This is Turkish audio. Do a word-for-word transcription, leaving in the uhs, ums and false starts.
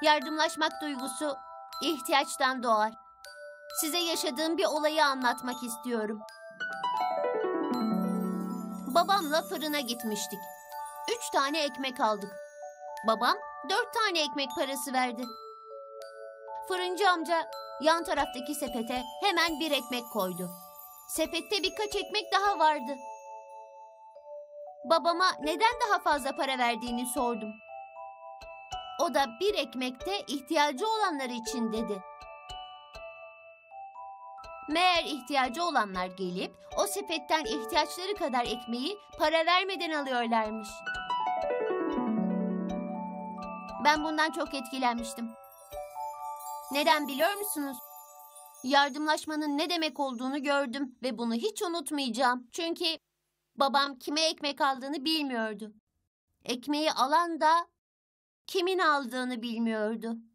Yardımlaşmak duygusu ihtiyaçtan doğar. Size yaşadığım bir olayı anlatmak istiyorum. Babamla fırına gitmiştik. Üç tane ekmek aldık. Babam dört tane ekmek parası verdi. Fırıncı amca yan taraftaki sepete hemen bir ekmek koydu. Sepette birkaç ekmek daha vardı. Babama neden daha fazla para verdiğini sordum. O da bir ekmekte ihtiyacı olanlar için dedi. Meğer ihtiyacı olanlar gelip o sepetten ihtiyaçları kadar ekmeği para vermeden alıyorlarmış. Ben bundan çok etkilenmiştim. Neden biliyor musunuz? Yardımlaşmanın ne demek olduğunu gördüm ve bunu hiç unutmayacağım. Çünkü babam kime ekmek aldığını bilmiyordu. Ekmeği alan da kimin aldığını bilmiyordu.